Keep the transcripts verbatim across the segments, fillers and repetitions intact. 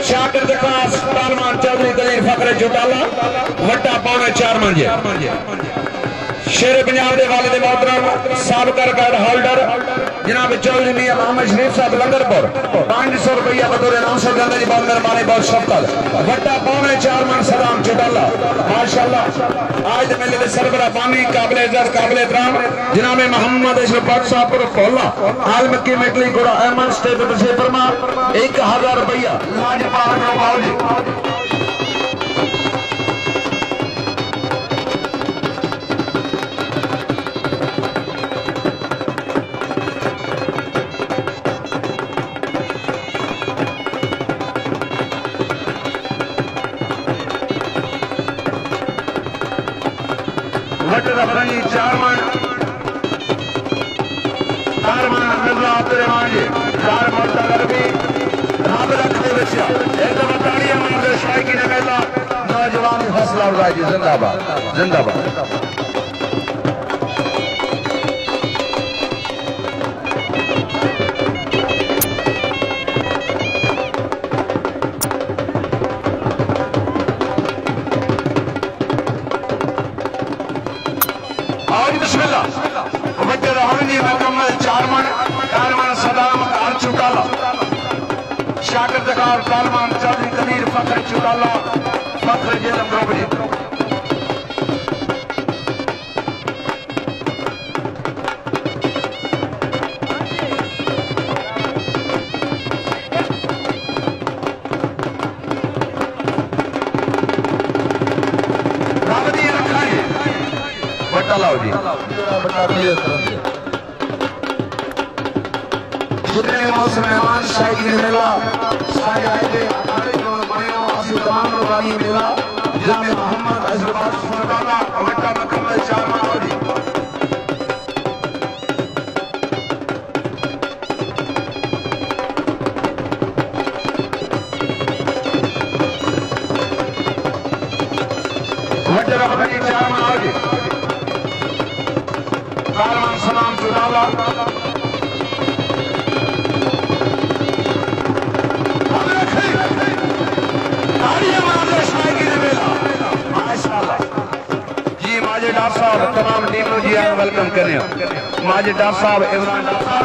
शागिर्द खास तालमान चौधरी दलील फखरे चौटाला वड्डा पौने चार मंजे शेर पंजाब के वालिद मोहतरम साबका रिकॉर्ड होल्डर जनाब चौधरी मियां मोहम्मद शरीफ साहब लंगरपुर पांच सौ रुपया बतौर नौ सौ गंदा जी बहुत मेहरबानी बहुत शफकत वड्डा पौने चार मन सलाम चौटाला माशाल्लाह। आज मेले के सरबरा पानी काबिल इज्जत काबिल एहतराम जनाब मोहम्मद अशरफ साहब पर फौला आलम की मेटली घोड़ा अहमद स्टेट से फरमा एक हजार रुपया चार मन चार मन मिर्जा अब्दुर्रहमान जी चार मोर्चा गरबी रब रखे बच्चा एक दफा ताड़ियां मारते शायकी ने मेला नौजवान हौसला अफजाई जी जिंदाबाद जिंदाबाद। चार मन चार मन सदाम कार चौटाला शागिर्द खास तालमान चौधरी दलील फखरे चौटाला फखरे जेलम रोबड़ी रखा है बट्टा लाओ जी जितने मौसम मेहमान शायद मेला सारे आए थे तमाम लोग मेला जनाब मोहम्मद अशरफ वड्डा मुकम्मल चार माहौली वड्डा रखी चार माहौली तालमान सलाम चौटाला डॉक्टर साहब तमाम टीमों जी आए वेलकम करें माजी डॉक्टर साहब इमरान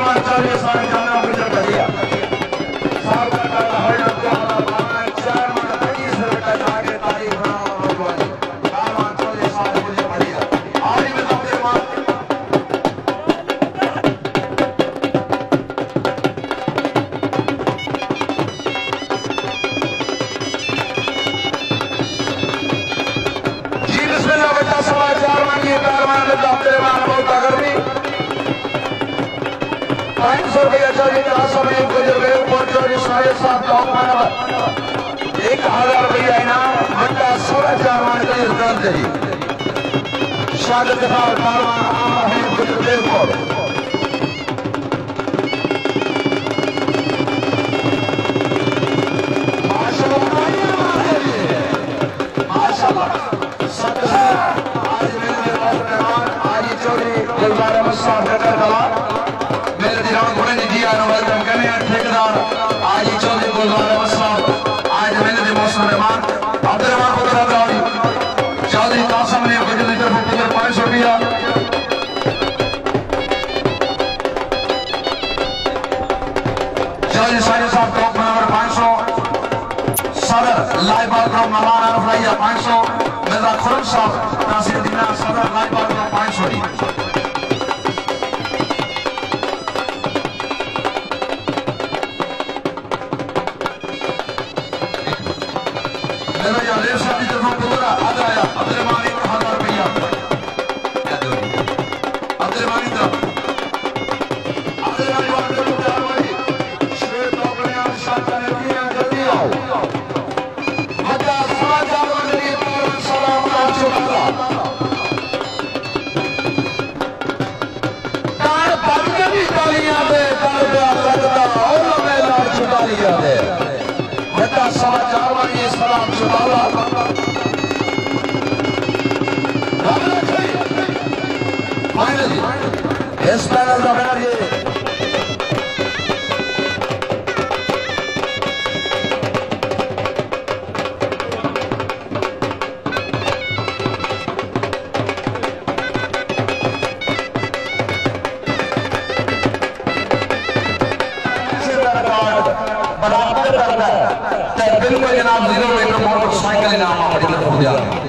एक हजार रुपया इनाम बच्चा सोलह चार मान शागिर्द खास मेरे दिलान घोड़े ने दिया वेलकम करने ठेकेदार आज चौधरी गुलजार साहब आज मेले के मौसम मेहमान अब्दुर्रहमान चौधरी कासम ने पाँच सौ रुपया चौधरी साहिब साहब टॉप नंबर पाँच सौ सदर लाइबाग ग्रुप मौलाना रफैया पाँच सौ मिर्जा खुरम साहब नासिर दीना सदर लाइबाग ग्रुप पाँच सौ इस पैनल का बैनर ये तो बिल्कुल जनाब जीरो मीटर मोटरसाइकिल इनाम आपकी तरफ दिया